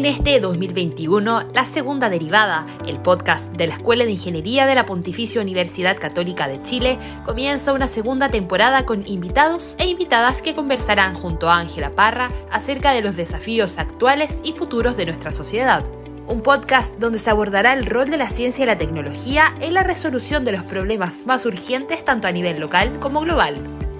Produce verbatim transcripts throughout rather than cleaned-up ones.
En este dos mil veintiuno, La Segunda Derivada, el podcast de la Escuela de Ingeniería de la Pontificia Universidad Católica de Chile, comienza una segunda temporada con invitados e invitadas que conversarán junto a Ángela Parra acerca de los desafíos actuales y futuros de nuestra sociedad. Un podcast donde se abordará el rol de la ciencia y la tecnología en la resolución de los problemas más urgentes tanto a nivel local como global.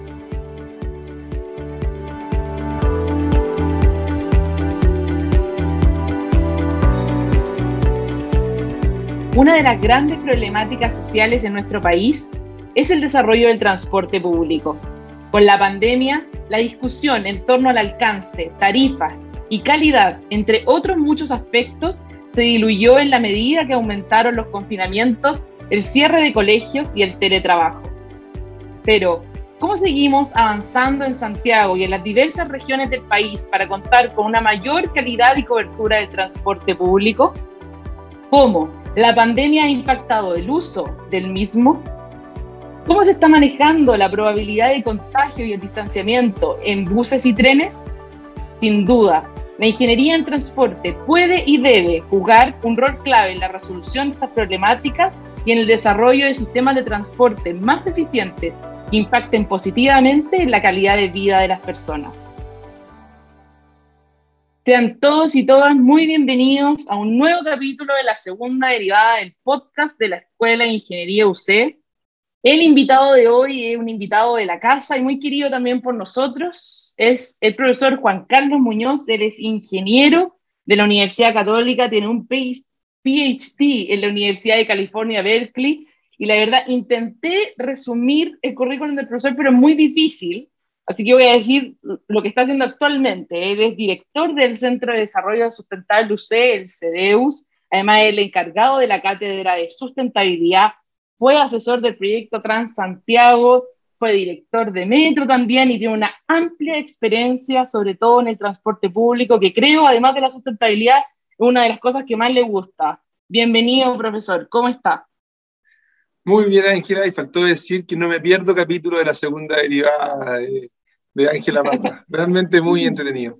Una de las grandes problemáticas sociales en nuestro país es el desarrollo del transporte público. Con la pandemia, la discusión en torno al alcance, tarifas y calidad, entre otros muchos aspectos, se diluyó en la medida que aumentaron los confinamientos, el cierre de colegios y el teletrabajo. Pero, ¿cómo seguimos avanzando en Santiago y en las diversas regiones del país para contar con una mayor calidad y cobertura del transporte público? ¿Cómo la pandemia ha impactado el uso del mismo? ¿Cómo se está manejando la probabilidad de contagio y el distanciamiento en buses y trenes? Sin duda, la ingeniería en transporte puede y debe jugar un rol clave en la resolución de estas problemáticas y en el desarrollo de sistemas de transporte más eficientes que impacten positivamente en la calidad de vida de las personas. Sean todos y todas muy bienvenidos a un nuevo capítulo de la segunda derivada del podcast de la Escuela de Ingeniería U C. El invitado de hoy es un invitado de la casa y muy querido también por nosotros. Es el profesor Juan Carlos Muñoz. Él es ingeniero de la Universidad Católica, tiene un P H D en la Universidad de California, Berkeley, y la verdad intenté resumir el currículum del profesor, pero es muy difícil. Así que voy a decir lo que está haciendo actualmente. Él es director del Centro de Desarrollo Sustentable U C, el CEDEUS. Además, es el encargado de la Cátedra de Sustentabilidad. Fue asesor del proyecto Transantiago, fue director de Metro también y tiene una amplia experiencia, sobre todo en el transporte público, que creo, además de la sustentabilidad, es una de las cosas que más le gusta. Bienvenido, profesor. ¿Cómo está? Muy bien, Ángela, y faltó decir que no me pierdo capítulo de la segunda derivada de, de Ángela Parra. Realmente muy entretenido.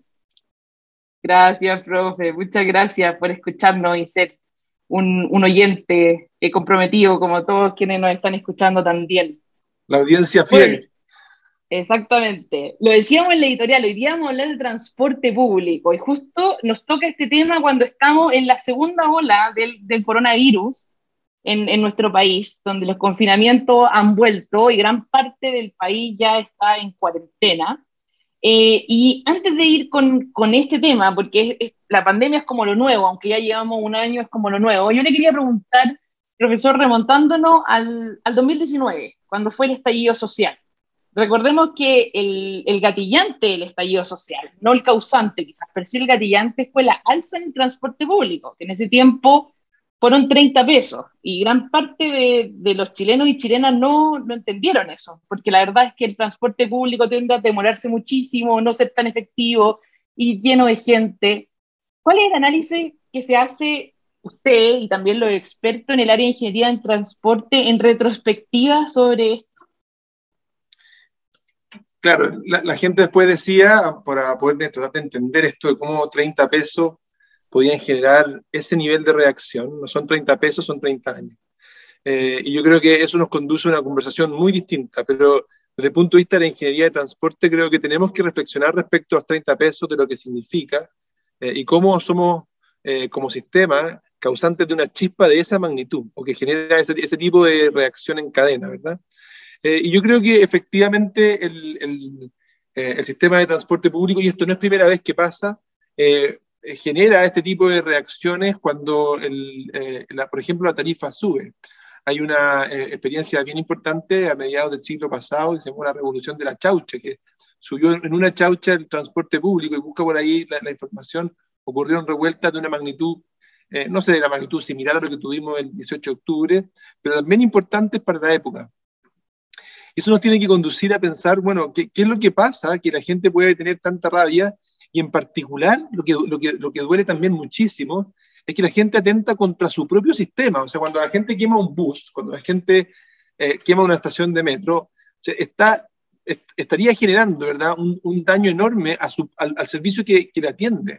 Gracias, profe. Muchas gracias por escucharnos y ser un, un oyente eh, comprometido, como todos quienes nos están escuchando también. La audiencia fiel. Bueno, exactamente. Lo decíamos en la editorial, hoy día vamos a hablar de transporte público, y justo nos toca este tema cuando estamos en la segunda ola del, del coronavirus, En, en nuestro país, donde los confinamientos han vuelto y gran parte del país ya está en cuarentena. Eh, y antes de ir con, con este tema, porque es, es, la pandemia es como lo nuevo, aunque ya llevamos un año, es como lo nuevo, yo le quería preguntar, profesor, remontándonos al, al dos mil diecinueve, cuando fue el estallido social. Recordemos que el, el gatillante del estallido social, no el causante quizás, pero sí el gatillante fue la alza en el transporte público, que en ese tiempo fueron treinta pesos, y gran parte de, de los chilenos y chilenas no, no entendieron eso, porque la verdad es que el transporte público tiende a demorarse muchísimo, no ser tan efectivo y lleno de gente. ¿Cuál es el análisis que se hace usted y también los expertos en el área de ingeniería en transporte en retrospectiva sobre esto? Claro, la, la gente después decía, para poder tratar de entender esto de cómo treinta pesos podían generar ese nivel de reacción, no son treinta pesos, son treinta años. Eh, y yo creo que eso nos conduce a una conversación muy distinta, pero desde el punto de vista de la ingeniería de transporte creo que tenemos que reflexionar respecto a los treinta pesos, de lo que significa eh, y cómo somos eh, como sistema causantes de una chispa de esa magnitud, o que genera ese, ese tipo de reacción en cadena, ¿verdad? Eh, y yo creo que efectivamente el, el, eh, el sistema de transporte público, y esto no es primera vez que pasa, eh, genera este tipo de reacciones cuando, el, eh, la, por ejemplo, la tarifa sube. Hay una eh, experiencia bien importante a mediados del siglo pasado que se llamó la revolución de la chaucha, que subió en una chaucha el transporte público, y busca por ahí la, la información, ocurrieron revueltas de una magnitud, eh, no sé, de la magnitud similar a lo que tuvimos el dieciocho de octubre, pero también importantes para la época. Eso nos tiene que conducir a pensar, bueno, ¿qué, qué es lo que pasa? Que la gente puede tener tanta rabia. Y en particular, lo que, lo, que, lo que duele también muchísimo es que la gente atenta contra su propio sistema. O sea, cuando la gente quema un bus, cuando la gente eh, quema una estación de metro, se está, est estaría generando, ¿verdad?, un, un daño enorme a su, al, al servicio que, que le atiende.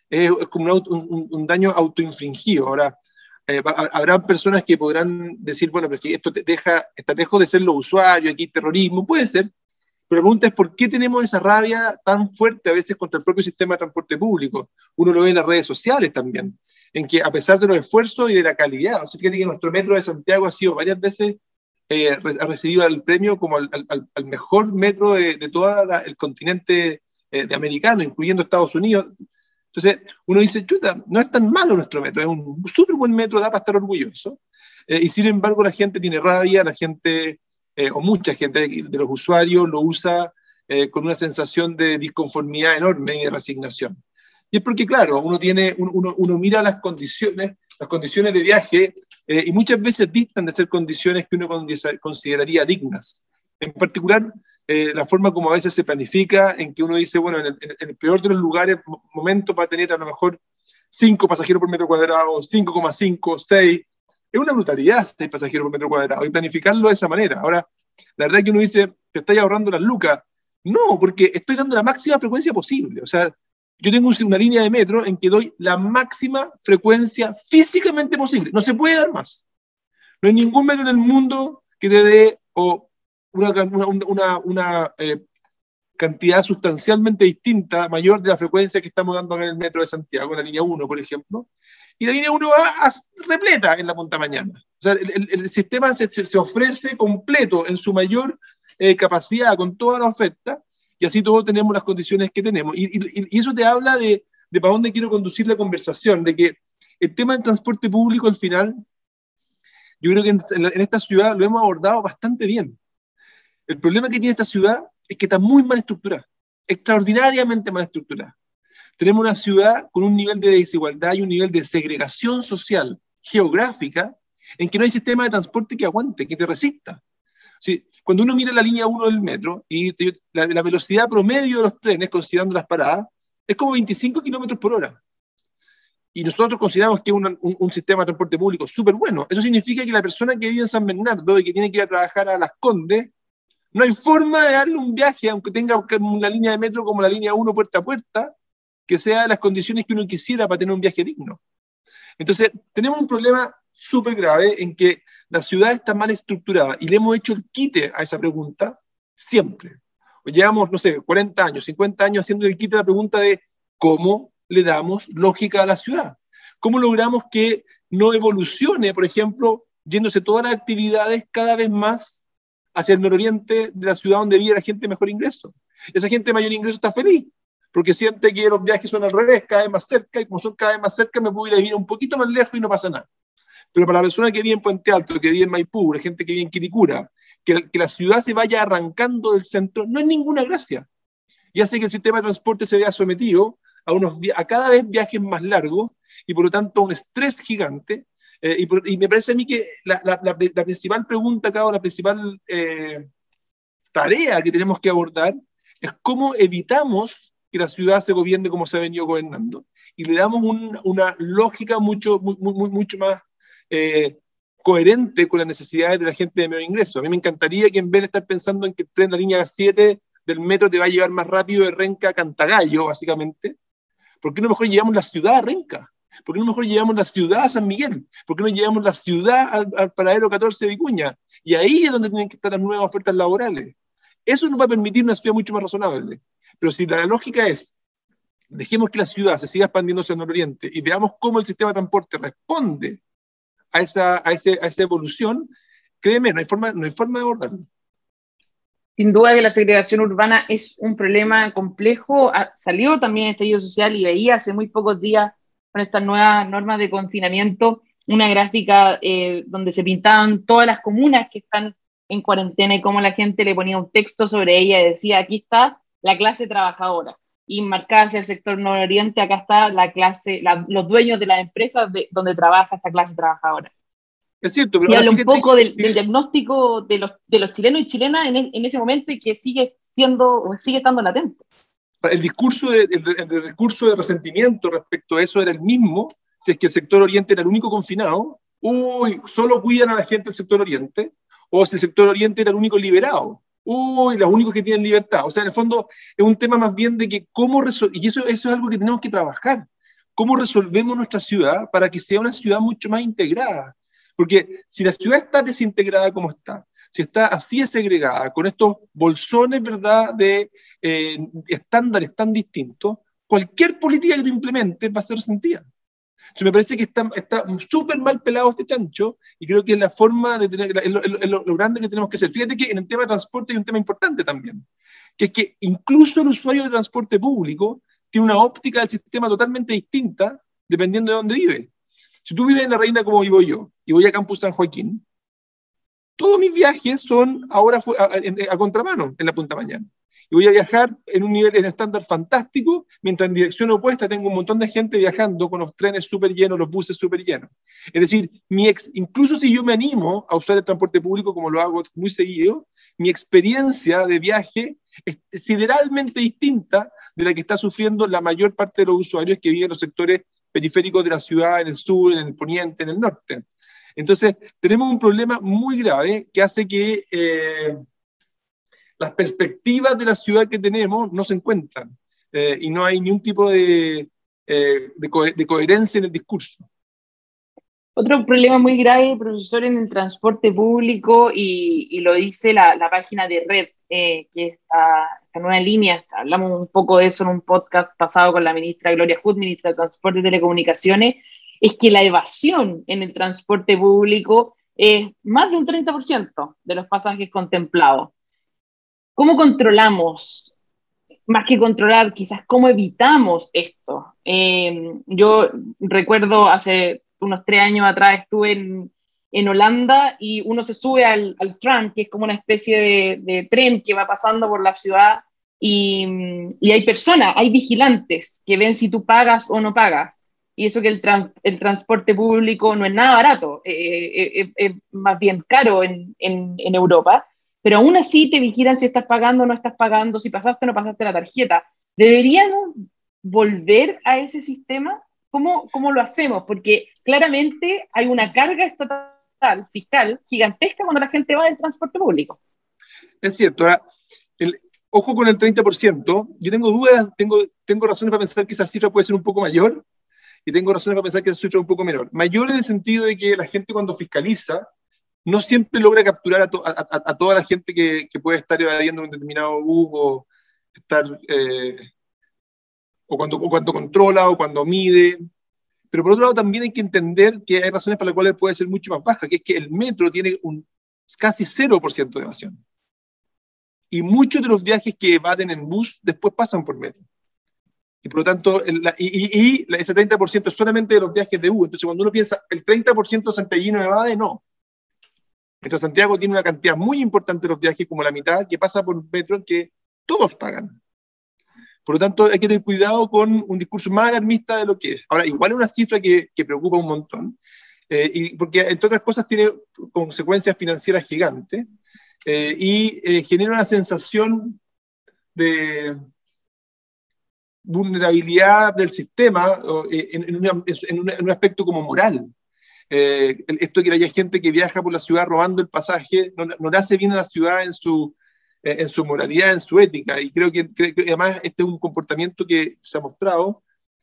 es, es como un, auto, un, un daño autoinfligido. Ahora, eh, habrá personas que podrán decir, bueno, pero es que esto te deja, está lejos de ser los usuarios, aquí terrorismo, puede ser, pero la pregunta es por qué tenemos esa rabia tan fuerte a veces contra el propio sistema de transporte público. Uno lo ve en las redes sociales también, en que a pesar de los esfuerzos y de la calidad, o sea, fíjate que nuestro metro de Santiago ha sido varias veces, eh, ha recibido el premio como al, al, al mejor metro de, de todo el continente eh, de americano, incluyendo Estados Unidos. Entonces, uno dice, chuta, no es tan malo nuestro metro, es un súper buen metro, da para estar orgulloso. Eh, y sin embargo, la gente tiene rabia, la gente, eh, o mucha gente de, de los usuarios lo usa eh, con una sensación de disconformidad enorme y de resignación. Y es porque, claro, uno, tiene, uno, uno mira las condiciones, las condiciones de viaje, eh, y muchas veces distan de ser condiciones que uno consideraría dignas. En particular, eh, la forma como a veces se planifica, en que uno dice, bueno, en el, en el peor de los lugares, momento va a tener a lo mejor cinco pasajeros por metro cuadrado, cinco coma cinco, seis. Es una brutalidad seis pasajeros por metro cuadrado, y planificarlo de esa manera. Ahora, la verdad es que uno dice, te estáis ahorrando las lucas. No, porque estoy dando la máxima frecuencia posible. O sea, yo tengo una línea de metro en que doy la máxima frecuencia físicamente posible. No se puede dar más. No hay ningún metro en el mundo que te dé o una, una, una, una eh, cantidad sustancialmente distinta, mayor de la frecuencia que estamos dando acá en el metro de Santiago, en la línea uno, por ejemplo. Y la línea uno va a, repleta en la punta mañana. O sea, el, el, el sistema se, se ofrece completo en su mayor eh, capacidad, con toda la oferta, y así todos tenemos las condiciones que tenemos. Y, y, y eso te habla de, de para dónde quiero conducir la conversación, de que el tema del transporte público al final, yo creo que en, en esta ciudad lo hemos abordado bastante bien. El problema que tiene esta ciudad es que está muy mal estructurada, extraordinariamente mal estructurada. Tenemos una ciudad con un nivel de desigualdad y un nivel de segregación social, geográfica, en que no hay sistema de transporte que aguante, que te resista. Sí, cuando uno mira la línea uno del metro y te, la, la velocidad promedio de los trenes, considerando las paradas, es como veinticinco kilómetros por hora. Y nosotros consideramos que es un, un, un sistema de transporte público súper bueno. Eso significa que la persona que vive en San Bernardo y que tiene que ir a trabajar a Las Condes, no hay forma de darle un viaje, aunque tenga una línea de metro como la línea uno puerta a puerta, que sea de las condiciones que uno quisiera para tener un viaje digno. Entonces, tenemos un problema súper grave en que la ciudad está mal estructurada y le hemos hecho el quite a esa pregunta siempre. O llevamos, no sé, cuarenta años, cincuenta años haciendo el quite a la pregunta de cómo le damos lógica a la ciudad. ¿Cómo logramos que no evolucione, por ejemplo, yéndose todas las actividades cada vez más hacia el nororiente de la ciudad donde vive la gente de mejor ingreso? Esa gente de mayor ingreso está feliz, porque siente que los viajes son al revés, cada vez más cerca, y como son cada vez más cerca, me puedo ir a vivir un poquito más lejos y no pasa nada. Pero para la persona que vive en Puente Alto, que vive en Maipú, la gente que vive en Quilicura, que, que la ciudad se vaya arrancando del centro, no es ninguna gracia. Y hace que el sistema de transporte se vea sometido a, unos, a cada vez viajes más largos, y por lo tanto a un estrés gigante. Eh, y, por, y me parece a mí que la, la, la, la principal pregunta acá, o la principal eh, tarea que tenemos que abordar, es cómo evitamos que la ciudad se gobierne como se ha venido gobernando, y le damos un, una lógica mucho, muy, muy, mucho más eh, coherente con las necesidades de la gente de menor ingreso. A mí me encantaría que en vez de estar pensando en que el tren, la línea siete del metro te va a llevar más rápido de Renca a Cantagallo, básicamente, ¿por qué no mejor llevamos la ciudad a Renca? ¿Por qué no mejor llevamos la ciudad a San Miguel? ¿Por qué no llevamos la ciudad al, al paradero catorce de Vicuña? Y ahí es donde tienen que estar las nuevas ofertas laborales. Eso nos va a permitir una ciudad mucho más razonable. Pero si la lógica es, dejemos que la ciudad se siga expandiendo hacia el nororiente y veamos cómo el sistema de transporte responde a esa, a ese, a esa evolución, créeme, no hay forma, no hay forma de abordarlo. Sin duda que la segregación urbana es un problema complejo. Salió también el estallido social y veía hace muy pocos días con estas nuevas normas de confinamiento una gráfica eh, donde se pintaban todas las comunas que están en cuarentena y cómo la gente le ponía un texto sobre ella y decía, aquí está la clase trabajadora. Y marcada hacia el sector nororiente, acá está la clase, la, los dueños de las empresas de, donde trabaja esta clase trabajadora. Es cierto, pero y habla un poco que... del, del diagnóstico de los, de los chilenos y chilenas en, en ese momento y que sigue siendo, o sigue estando latente. El discurso, de, el, el discurso de resentimiento respecto a eso era el mismo, si es que el sector oriente era el único confinado, uy, solo cuidan a la gente del sector oriente, o si el sector oriente era el único liberado, uy, los únicos que tienen libertad. O sea, en el fondo es un tema más bien de que cómo resolver, y eso, eso es algo que tenemos que trabajar, cómo resolvemos nuestra ciudad para que sea una ciudad mucho más integrada. Porque si la ciudad está desintegrada como está, si está así segregada, con estos bolsones, ¿verdad?, de eh, estándares tan distintos, cualquier política que lo implemente va a ser sentida. Entonces me parece que está está súper mal pelado este chancho, y creo que es la forma de tener, es lo, es lo, lo grande que tenemos que hacer. Fíjate que en el tema de transporte hay un tema importante también, que es que incluso el usuario de transporte público tiene una óptica del sistema totalmente distinta dependiendo de dónde vive. Si tú vives en La Reina como vivo yo, y voy a Campus San Joaquín, todos mis viajes son ahora a, a, a contramano, en la punta mañana. Y voy a viajar en un nivel de estándar fantástico, mientras en dirección opuesta tengo un montón de gente viajando con los trenes súper llenos, los buses súper llenos. Es decir, mi ex, incluso si yo me animo a usar el transporte público, como lo hago muy seguido, mi experiencia de viaje es sideralmente distinta de la que está sufriendo la mayor parte de los usuarios que viven en los sectores periféricos de la ciudad, en el sur, en el poniente, en el norte. Entonces, tenemos un problema muy grave que hace que eh, las perspectivas de la ciudad que tenemos no se encuentran, eh, y no hay ningún tipo de, eh, de, co de coherencia en el discurso. Otro problema muy grave, profesor, en el transporte público, y, y lo dice la, la página de Red, eh, que está esta nueva línea, está, hablamos un poco de eso en un podcast pasado con la ministra Gloria Hood, ministra de Transporte y Telecomunicaciones, es que la evasión en el transporte público es más de un treinta por ciento de los pasajes contemplados. ¿Cómo controlamos? Más que controlar, quizás cómo evitamos esto. Eh, yo recuerdo hace unos tres años atrás estuve en, en Holanda, y uno se sube al, al tram, que es como una especie de, de tren que va pasando por la ciudad, y, y hay personas, hay vigilantes que ven si tú pagas o no pagas. Y eso que el, tran, el transporte público no es nada barato, es eh, eh, eh, más bien caro en, en, en Europa. Pero aún así te vigilan si estás pagando o no estás pagando, si pasaste o no pasaste la tarjeta. ¿Deberíamos volver a ese sistema? ¿Cómo, cómo lo hacemos? Porque claramente hay una carga estatal, fiscal, gigantesca cuando la gente va del transporte público. Es cierto. El, ojo con el treinta por ciento. Yo tengo dudas, tengo, tengo razones para pensar que esa cifra puede ser un poco mayor, y tengo razones para pensar que esa cifra es un poco menor. Mayor en el sentido de que la gente, cuando fiscaliza, no siempre logra capturar a, to, a, a, a toda la gente que, que puede estar evadiendo un determinado bus, o, estar, eh, o, cuando, o cuando controla, o cuando mide. Pero por otro lado también hay que entender que hay razones para las cuales puede ser mucho más baja, que es que el metro tiene un casi cero por ciento de evasión. Y muchos de los viajes que evaden en bus después pasan por metro. Y por lo tanto, el, la, y, y, y ese treinta por ciento es solamente de los viajes de bus. Entonces cuando uno piensa, el treinta por ciento santiaguino evade, no. Mientras Santiago tiene una cantidad muy importante de los viajes, como la mitad, que pasa por metro, en que todos pagan. Por lo tanto, hay que tener cuidado con un discurso más alarmista de lo que es. Ahora, igual es una cifra que, que preocupa un montón, eh, y porque, entre otras cosas, tiene consecuencias financieras gigantes, eh, y eh, genera una sensación de vulnerabilidad del sistema, eh, en, en, una, en, una, en un aspecto como moral. Eh, esto de que haya gente que viaja por la ciudad robando el pasaje no, no le hace bien a la ciudad en su, eh, en su moralidad, en su ética, y creo que, creo que además este es un comportamiento que se ha mostrado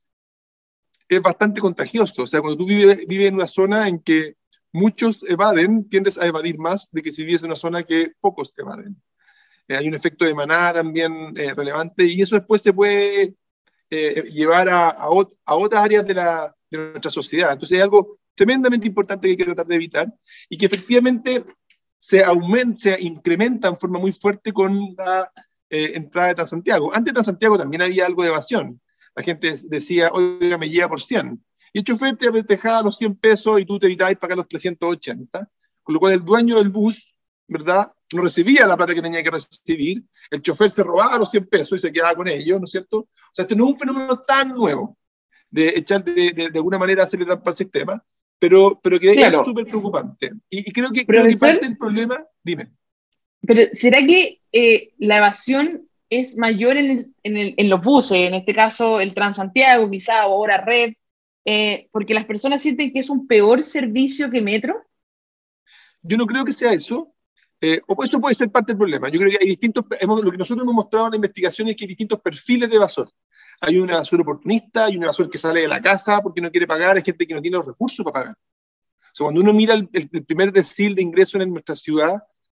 es bastante contagioso. O sea, cuando tú vives, vives en una zona en que muchos evaden, tiendes a evadir más de que si vives en una zona que pocos evaden. Eh, hay un efecto de manada también eh, relevante, y eso después se puede eh, llevar a, a, ot a otras áreas de, la, de nuestra sociedad. Entonces es algo tremendamente importante que hay que tratar de evitar, y que efectivamente se aumenta, se incrementa en forma muy fuerte con la eh, entrada de Transantiago. Antes de Transantiago también había algo de evasión. La gente decía, oiga, me lleva por cien. Y el chofer te dejaba los cien pesos y tú te evitabas pagar los trescientos ochenta, con lo cual el dueño del bus, ¿verdad?, no recibía la plata que tenía que recibir, el chofer se robaba los cien pesos y se quedaba con ellos, ¿no es cierto? O sea, este no es un fenómeno tan nuevo de echar de, de, de alguna manera hacerle trampa al sistema, pero, pero que claro, es súper preocupante. Y, y creo, que, creo que parte del problema, dime. Pero ¿será que eh, la evasión es mayor en, el, en, el, en los buses, en este caso el Transantiago, quizá, o ahora Red, eh, porque las personas sienten que es un peor servicio que Metro? Yo no creo que sea eso. Eh, o eso puede ser parte del problema. Yo creo que hay distintos, hemos, lo que nosotros hemos mostrado en la investigación es que hay distintos perfiles de evasor. hay un evasor oportunista, hay un evasor que sale de la casa porque no quiere pagar, hay gente que no tiene los recursos para pagar. O sea, cuando uno mira el, el, el primer decil de ingreso en nuestra ciudad,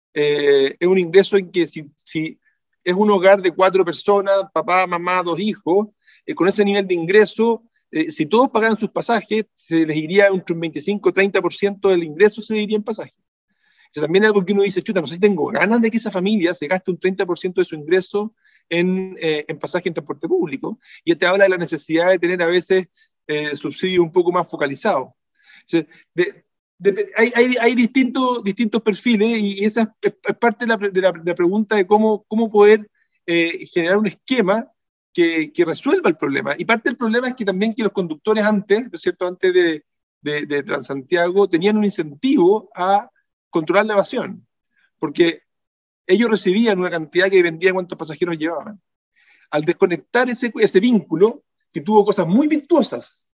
eh, es un ingreso en que si, si es un hogar de cuatro personas, papá, mamá, dos hijos, eh, con ese nivel de ingreso, eh, si todos pagaran sus pasajes, se les iría un veinticinco a treinta por ciento del ingreso se iría en pasajes. Entonces, también es algo que uno dice, chuta, no sé si tengo ganas de que esa familia se gaste un treinta por ciento de su ingreso en, eh, en pasaje en transporte público. Y este habla de la necesidad de tener a veces eh, subsidios un poco más focalizados. Entonces, de, de, hay, hay, hay distintos, distintos perfiles y esa es, es parte de la, de, la, de la pregunta de cómo, cómo poder eh, generar un esquema que, que resuelva el problema. Y parte del problema es que también que los conductores antes, ¿no es cierto?, antes de, de, de Transantiago, tenían un incentivo a controlar la evasión, porque ellos recibían una cantidad que vendían cuántos pasajeros llevaban. Al desconectar ese, ese vínculo, que tuvo cosas muy virtuosas,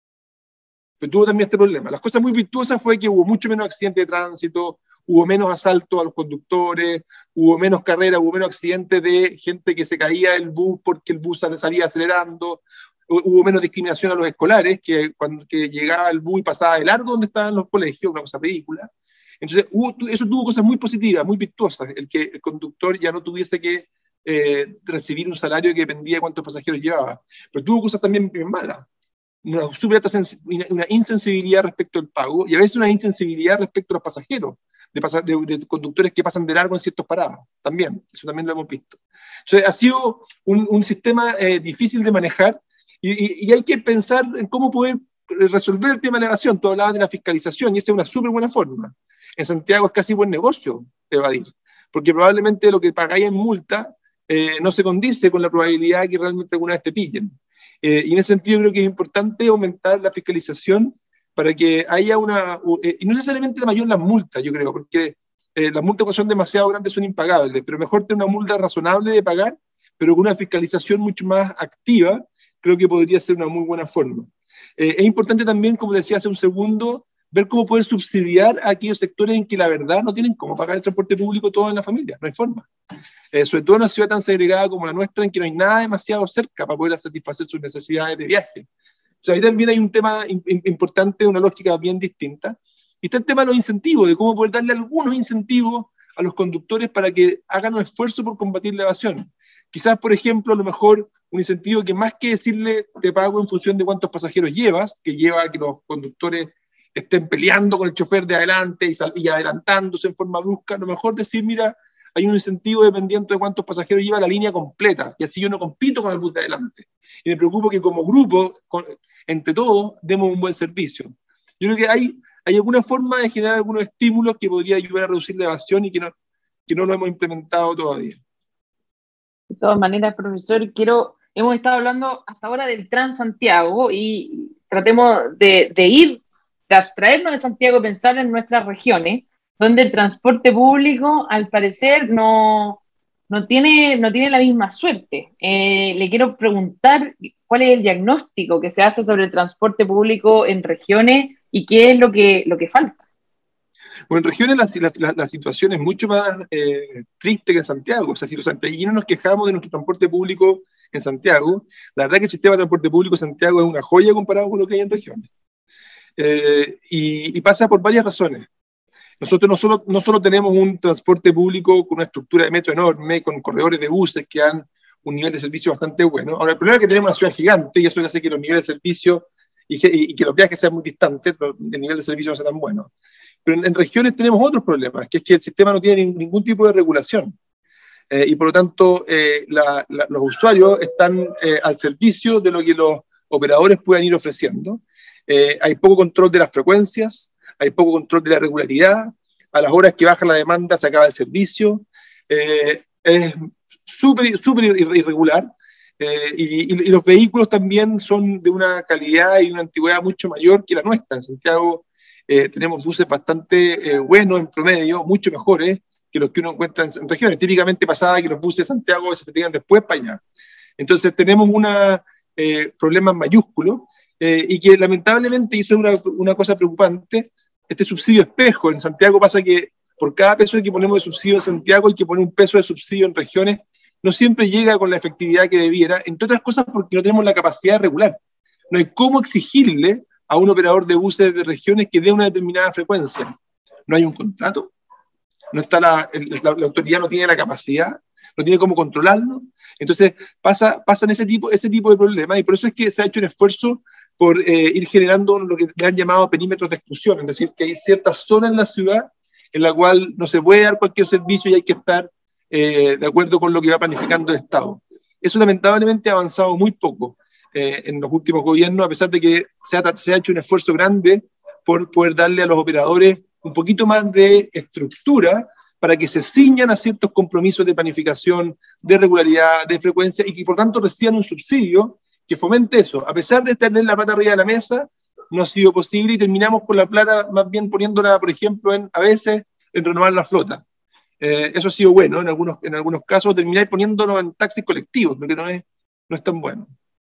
pero tuvo también este problema. Las cosas muy virtuosas fue que hubo mucho menos accidentes de tránsito, hubo menos asaltos a los conductores, hubo menos carreras, hubo menos accidentes de gente que se caía del bus porque el bus salía acelerando, hubo menos discriminación a los escolares, que cuando que llegaba el bus y pasaba de largo donde estaban los colegios, una cosa ridícula. Entonces, hubo, eso tuvo cosas muy positivas, muy virtuosas, el que el conductor ya no tuviese que eh, recibir un salario que dependía de cuántos pasajeros llevaba. Pero tuvo cosas también bien malas. Una, super, una insensibilidad respecto al pago y a veces una insensibilidad respecto a los pasajeros, de, pas de, de conductores que pasan de largo en ciertas paradas. También, eso también lo hemos visto. Entonces, ha sido un, un sistema eh, difícil de manejar y, y, y hay que pensar en cómo poder resolver el tema de la evasión. Tú hablabas de la fiscalización y esa es una súper buena forma. En Santiago es casi buen negocio evadir, porque probablemente lo que pagáis en multa eh, no se condice con la probabilidad de que realmente alguna vez te pillen. Eh, y en ese sentido creo que es importante aumentar la fiscalización para que haya una, eh, y no necesariamente mayor las multas, yo creo, porque eh, las multas cuando son demasiado grandes son impagables, pero mejor tener una multa razonable de pagar, pero con una fiscalización mucho más activa, creo que podría ser una muy buena forma. Eh, es importante también, como decía hace un segundo, ver cómo poder subsidiar a aquellos sectores en que la verdad no tienen cómo pagar el transporte público todo en la familia, no hay forma. Eh, sobre todo en una ciudad tan segregada como la nuestra, en que no hay nada demasiado cerca para poder satisfacer sus necesidades de viaje. O sea, ahí también hay un tema importante, una lógica bien distinta. Y está el tema de los incentivos, de cómo poder darle algunos incentivos a los conductores para que hagan un esfuerzo por combatir la evasión. Quizás, por ejemplo, a lo mejor un incentivo que más que decirle te pago en función de cuántos pasajeros llevas, que lleva a que los conductores estén peleando con el chofer de adelante y, y adelantándose en forma brusca, a lo mejor decir, mira, hay un incentivo dependiendo de cuántos pasajeros lleva la línea completa, y así yo no compito con el bus de adelante. Y me preocupo que como grupo, con, entre todos, demos un buen servicio. Yo creo que hay, hay alguna forma de generar algunos estímulos que podría ayudar a reducir la evasión y que no, que no lo hemos implementado todavía. De todas maneras, profesor, quiero, hemos estado hablando hasta ahora del Transantiago y tratemos de, de ir, de abstraernos de Santiago, pensar en nuestras regiones, donde el transporte público, al parecer, no, no, tiene, no tiene la misma suerte. Eh, le quiero preguntar cuál es el diagnóstico que se hace sobre el transporte público en regiones y qué es lo que, lo que falta. Bueno, en regiones la, la, la situación es mucho más eh, triste que en Santiago. O sea, si los santiaguinos nos quejamos de nuestro transporte público en Santiago, la verdad que el sistema de transporte público en Santiago es una joya comparado con lo que hay en regiones. Eh, y, y pasa por varias razones. Nosotros no solo, no solo tenemos un transporte público con una estructura de metro enorme, con corredores de buses que dan un nivel de servicio bastante bueno. Ahora, el problema es que tenemos una ciudad gigante y eso hace que los niveles de servicio y, y, y que los viajes sean muy distantes, pero el nivel de servicio no sea tan bueno. Pero en, en regiones tenemos otros problemas, que es que el sistema no tiene ningún tipo de regulación. Eh, y por lo tanto, eh, la, la, los usuarios están eh, al servicio de lo que los operadores puedan ir ofreciendo. Eh, hay poco control de las frecuencias, hay poco control de la regularidad, a las horas que baja la demanda se acaba el servicio, eh, es súper súper irregular, eh, y, y los vehículos también son de una calidad y una antigüedad mucho mayor que la nuestra. En Santiago eh, tenemos buses bastante eh, buenos en promedio, mucho mejores que los que uno encuentra en, en regiones. Típicamente pasaba que los buses de Santiago se tenían después para allá. Entonces tenemos un eh, problema mayúsculo, eh, y que lamentablemente, y eso es una, una cosa preocupante, este subsidio espejo. En Santiago pasa que por cada peso que ponemos de subsidio en Santiago hay que poner un peso de subsidio en regiones no siempre llega con la efectividad que debiera, entre otras cosas porque no tenemos la capacidad de regular. No hay cómo exigirle a un operador de buses de regiones que dé una determinada frecuencia. No hay un contrato, no está la, la, la autoridad no tiene la capacidad, no tiene cómo controlarlo. Entonces pasa, pasan ese tipo, ese tipo de problemas, y por eso es que se ha hecho un esfuerzo por eh, ir generando lo que le han llamado perímetros de exclusión, es decir, que hay ciertas zonas en la ciudad en la cual no se puede dar cualquier servicio y hay que estar eh, de acuerdo con lo que va planificando el Estado. Eso lamentablemente ha avanzado muy poco eh, en los últimos gobiernos, a pesar de que se ha, se ha hecho un esfuerzo grande por poder darle a los operadores un poquito más de estructura para que se ciñan a ciertos compromisos de planificación, de regularidad, de frecuencia, y que por tanto reciban un subsidio que fomente eso. A pesar de tener la plata arriba de la mesa, no ha sido posible y terminamos con la plata más bien poniéndola, por ejemplo, en, a veces en renovar la flota. Eh, eso ha sido bueno, en algunos, en algunos casos termináis poniéndolo en taxis colectivos, lo que no es, no es tan bueno.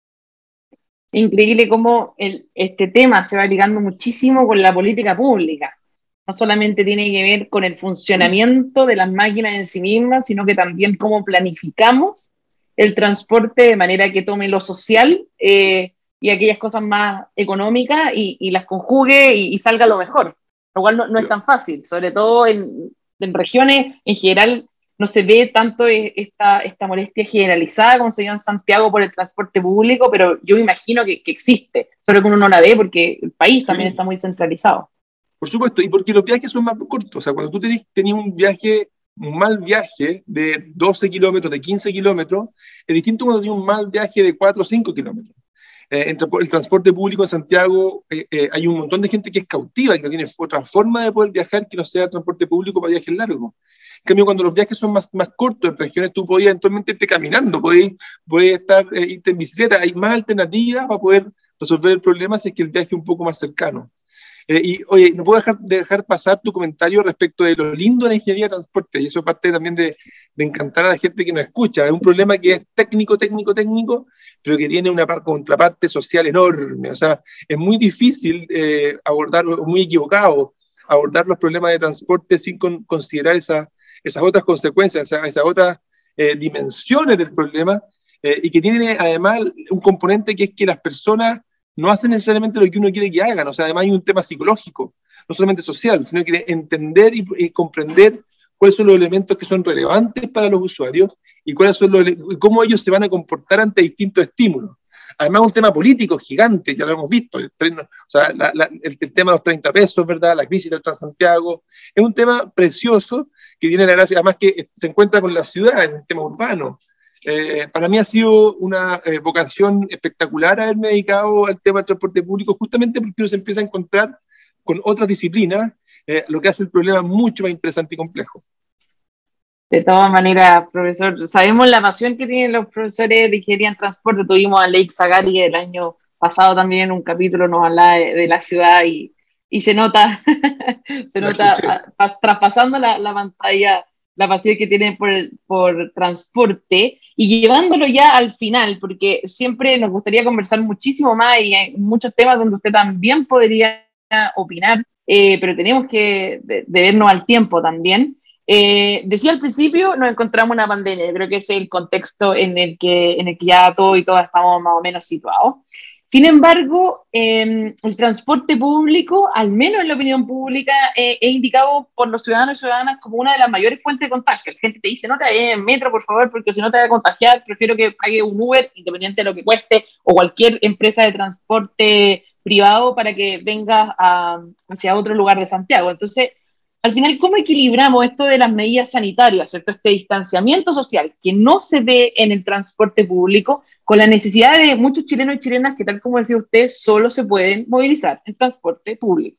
Increíble cómo el, este tema se va ligando muchísimo con la política pública. No solamente tiene que ver con el funcionamiento de las máquinas en sí mismas, sino que también cómo planificamos el transporte de manera que tome lo social eh, y aquellas cosas más económicas y, y las conjugue y, y salga lo mejor. Lo cual no, no es tan fácil, sobre todo en, en regiones en general no se ve tanto esta, esta molestia generalizada como se dio en Santiago por el transporte público, pero yo me imagino que, que existe, solo que uno no la ve porque el país sí. también está muy centralizado. Por supuesto, y porque los viajes son más cortos. O sea, cuando tú tenías, tenías un viaje, un mal viaje de doce kilómetros, de quince kilómetros, es distinto cuando tienes un mal viaje de cuatro o cinco kilómetros. Eh, entre el transporte público en Santiago eh, eh, hay un montón de gente que es cautiva, que no tiene otra forma de poder viajar que no sea transporte público para viajes largos. En cambio, cuando los viajes son más, más cortos en regiones, tú podías eventualmente irte caminando, podías, podías estar, eh, irte en bicicleta. Hay más alternativas para poder resolver el problema si es que el viaje es un poco más cercano. Eh, y, oye, no puedo dejar, dejar pasar tu comentario respecto de lo lindo de la ingeniería de transporte, y eso parte también de, de encantar a la gente que nos escucha. Es un problema que es técnico, técnico, técnico, pero que tiene una contraparte social enorme. O sea, es muy difícil eh, abordar, muy equivocado, abordar los problemas de transporte sin con, considerar esa, esas otras consecuencias, esas, esas otras eh, dimensiones del problema, eh, y que tiene además un componente que es que las personas no hacen necesariamente lo que uno quiere que hagan. O sea, además hay un tema psicológico, no solamente social, sino que entender y, y comprender cuáles son los elementos que son relevantes para los usuarios y cuáles son los, cómo ellos se van a comportar ante distintos estímulos. Además, un tema político gigante, ya lo hemos visto, el, tren, o sea, la, la, el, el tema de los treinta pesos, ¿verdad? La crisis del Transantiago, es un tema precioso que tiene la gracia, además que se encuentra con la ciudad en el tema urbano. Eh, para mí ha sido una eh, vocación espectacular haberme dedicado al tema del transporte público, justamente porque uno se empieza a encontrar con otras disciplinas, eh, lo que hace el problema mucho más interesante y complejo. De todas maneras, profesor, sabemos la pasión que tienen los profesores de ingeniería en transporte. Tuvimos a Leix Zagari el año pasado también, un capítulo nos hablaba de, de la ciudad y, y se nota, se nota a, a, traspasando la, la pantalla, la pasión que tienen por, el, por transporte y llevándolo ya al final, porque siempre nos gustaría conversar muchísimo más y hay muchos temas donde usted también podría opinar, eh, pero tenemos que debernos al tiempo también. Eh, decía al principio, nos encontramos una pandemia, creo que ese es el contexto en el que, en el que ya todos y todas estamos más o menos situados. Sin embargo, eh, el transporte público, al menos en la opinión pública, eh, es indicado por los ciudadanos y ciudadanas como una de las mayores fuentes de contagio. La gente te dice, no te vayas en metro, por favor, porque si no te vas a contagiar, prefiero que pague un Uber, independiente de lo que cueste, o cualquier empresa de transporte privado para que vengas a, hacia otro lugar de Santiago. Entonces, al final, ¿cómo equilibramos esto de las medidas sanitarias, ¿cierto? Este distanciamiento social que no se ve en el transporte público con la necesidad de muchos chilenos y chilenas que, tal como decía usted, solo se pueden movilizar en transporte público?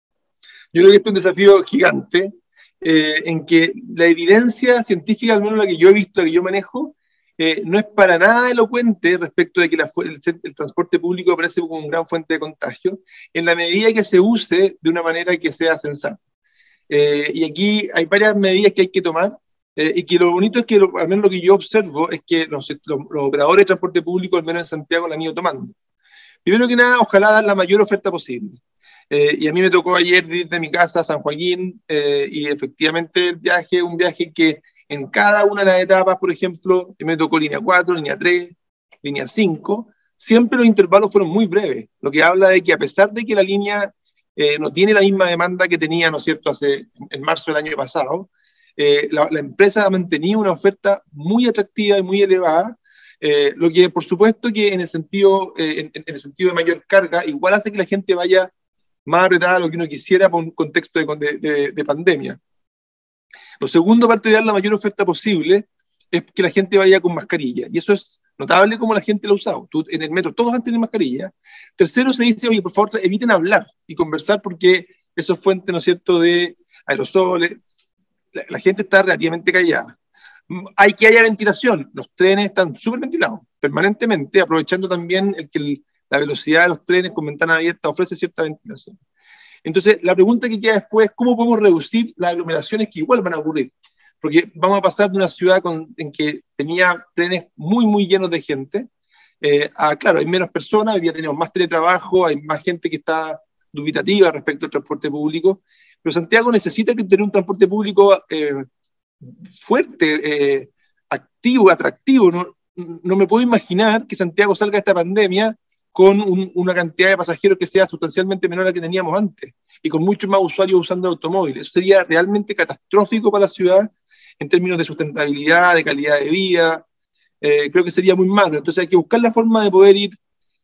Yo creo que este es un desafío gigante eh, en que la evidencia científica, al menos la que yo he visto, la que yo manejo, eh, no es para nada elocuente respecto de que la, el, el transporte público aparece como una gran fuente de contagio, en la medida que se use de una manera que sea sensata. Eh, y aquí hay varias medidas que hay que tomar, eh, y que lo bonito es que, lo, al menos lo que yo observo, es que los, los, los operadores de transporte público, al menos en Santiago, la han ido tomando. Primero que nada, ojalá dar la mayor oferta posible. Eh, y a mí me tocó ayer ir de mi casa a San Joaquín, eh, y efectivamente el viaje es un viaje que en cada una de las etapas, por ejemplo, me tocó línea cuatro, línea tres, línea cinco, siempre los intervalos fueron muy breves, lo que habla de que a pesar de que la línea eh, no tiene la misma demanda que tenía, ¿no es cierto?, hace, en marzo del año pasado, eh, la, la empresa ha mantenido una oferta muy atractiva y muy elevada, eh, lo que por supuesto que en el, sentido, eh, en, en el sentido de mayor carga, igual hace que la gente vaya más apretada de lo que uno quisiera por un contexto de, de, de pandemia. Lo segundo, aparte de dar la mayor oferta posible, es que la gente vaya con mascarilla, y eso es notable como la gente lo ha usado. Tú, en el metro todos van a tener mascarilla. Tercero, se dice, oye, por favor, eviten hablar y conversar porque eso es fuente, ¿no es cierto?, de aerosoles. La, la gente está relativamente callada. Hay que haya ventilación. Los trenes están súper ventilados permanentemente, aprovechando también el que el, la velocidad de los trenes con ventana abierta ofrece cierta ventilación. Entonces, la pregunta que queda después es cómo podemos reducir las aglomeraciones que igual van a ocurrir. Porque vamos a pasar de una ciudad con, en que tenía trenes muy, muy llenos de gente, eh, a, claro, hay menos personas, hoy día tenemos más teletrabajo, hay más gente que está dubitativa respecto al transporte público, pero Santiago necesita que tener un transporte público eh, fuerte, eh, activo, atractivo. No, no me puedo imaginar que Santiago salga de esta pandemia con un, una cantidad de pasajeros que sea sustancialmente menor a la que teníamos antes, y con muchos más usuarios usando el automóvil. Eso sería realmente catastrófico para la ciudad, en términos de sustentabilidad, de calidad de vida, eh, creo que sería muy malo. Entonces hay que buscar la forma de poder ir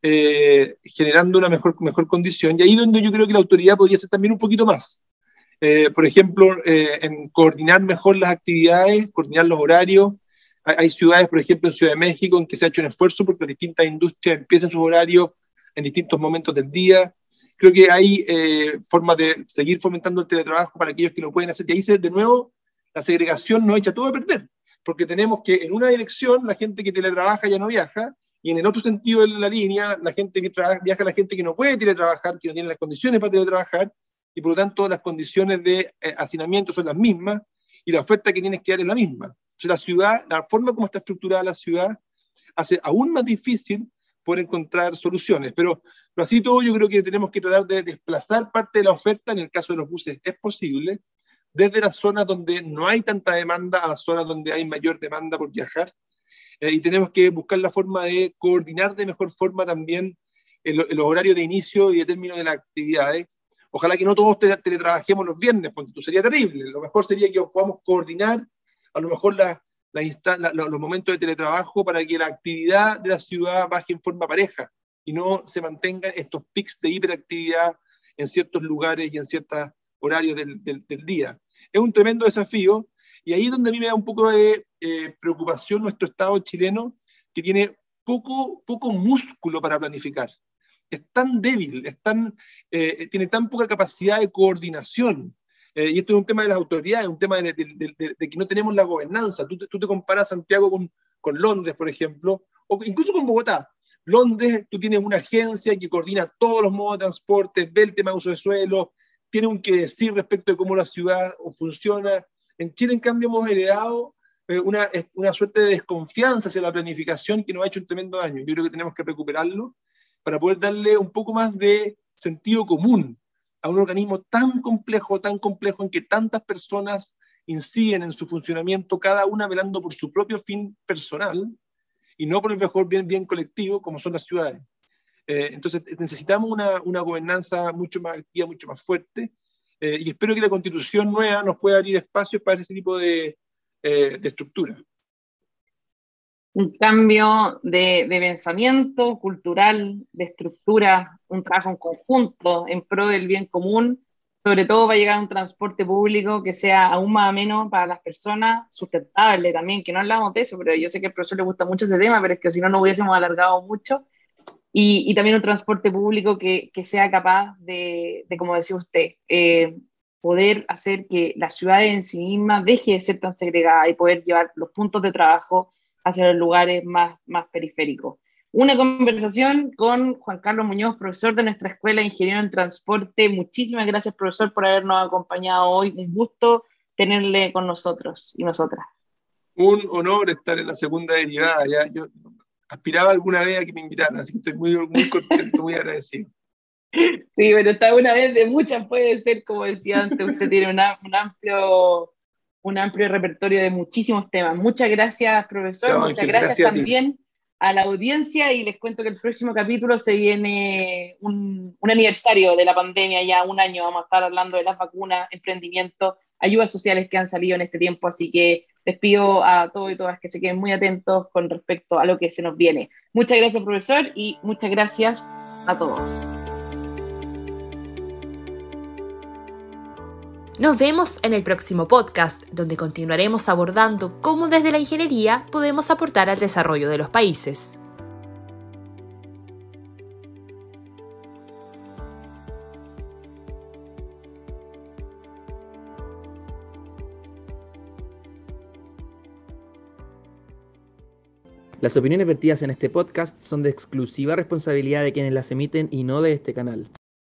eh, generando una mejor, mejor condición, y ahí es donde yo creo que la autoridad podría hacer también un poquito más. Eh, por ejemplo, eh, en coordinar mejor las actividades, coordinar los horarios. Hay, hay ciudades, por ejemplo, en Ciudad de México, en que se ha hecho un esfuerzo porque distintas industrias empiecen sus horarios en distintos momentos del día. Creo que hay eh, formas de seguir fomentando el teletrabajo para aquellos que lo pueden hacer, y ahí se, de nuevo, la segregación nos echa todo a perder, porque tenemos que en una dirección la gente que teletrabaja ya no viaja, y en el otro sentido de la línea la gente que trabaja, viaja la gente que no puede teletrabajar, que no tiene las condiciones para teletrabajar, y por lo tanto las condiciones de eh, hacinamiento son las mismas, y la oferta que tienes que dar es la misma. Entonces la ciudad, la forma como está estructurada la ciudad, hace aún más difícil poder encontrar soluciones, pero, pero así todo yo creo que tenemos que tratar de desplazar parte de la oferta. En el caso de los buses es posible, desde las zonas donde no hay tanta demanda a las zonas donde hay mayor demanda por viajar, eh, y tenemos que buscar la forma de coordinar de mejor forma también el, el horario de inicio y de término de las actividades. Ojalá que no todos teletrabajemos los viernes, porque esto sería terrible. Lo mejor sería que podamos coordinar a lo mejor la, la insta, la, los momentos de teletrabajo para que la actividad de la ciudad baje en forma pareja y no se mantengan estos pics de hiperactividad en ciertos lugares y en ciertos horarios del, del, del día. Es un tremendo desafío, y ahí es donde a mí me da un poco de eh, preocupación nuestro Estado chileno, que tiene poco, poco músculo para planificar. Es tan débil, es tan, eh, tiene tan poca capacidad de coordinación. Eh, y esto es un tema de las autoridades, un tema de, de, de, de, de que no tenemos la gobernanza. Tú, tú te comparas Santiago con, con Londres, por ejemplo, o incluso con Bogotá. Londres, tú tienes una agencia que coordina todos los modos de transporte, ve el tema de uso de suelo, tiene un que decir respecto de cómo la ciudad funciona. En Chile, en cambio, hemos heredado eh, una, una suerte de desconfianza hacia la planificación que nos ha hecho un tremendo daño. Yo creo que tenemos que recuperarlo para poder darle un poco más de sentido común a un organismo tan complejo, tan complejo, en que tantas personas inciden en su funcionamiento, cada una velando por su propio fin personal y no por el mejor bien, bien colectivo, como son las ciudades. Eh, entonces necesitamos una, una gobernanza mucho más activa, mucho más fuerte, eh, y espero que la Constitución nueva nos pueda abrir espacios para ese tipo de, eh, de estructura. Un cambio de, de pensamiento cultural, de estructura, un trabajo en conjunto en pro del bien común, sobre todo va a llegar a un transporte público que sea aún más ameno para las personas, sustentable también, que no hablamos de eso, pero yo sé que al profesor le gusta mucho ese tema, pero es que si no, no hubiésemos alargado mucho. Y, y también un transporte público que, que sea capaz de, de, como decía usted, eh, poder hacer que la ciudad en sí misma deje de ser tan segregada y poder llevar los puntos de trabajo hacia los lugares más, más periféricos. Una conversación con Juan Carlos Muñoz, profesor de nuestra Escuela de Ingeniero en Transporte. Muchísimas gracias, profesor, por habernos acompañado hoy. Un gusto tenerle con nosotros y nosotras. Un honor estar en la segunda derivada. Ya, yo aspiraba alguna vez a que me invitaran, así que estoy muy, muy contento, muy agradecido. Sí, bueno, esta una vez de muchas puede ser, como decía antes, usted tiene una, un amplio un amplio repertorio de muchísimos temas. Muchas gracias, profesor. No, Muchas Ángel, gracias, gracias a ti. también a la audiencia, y les cuento que el próximo capítulo se viene un, un aniversario de la pandemia, ya un año. Vamos a estar hablando de las vacunas, emprendimiento, ayudas sociales que han salido en este tiempo, así que les pido a todos y todas que se queden muy atentos con respecto a lo que se nos viene. Muchas gracias, profesor, y muchas gracias a todos. Nos vemos en el próximo podcast, donde continuaremos abordando cómo desde la ingeniería podemos aportar al desarrollo de los países. Las opiniones vertidas en este podcast son de exclusiva responsabilidad de quienes las emiten y no de este canal.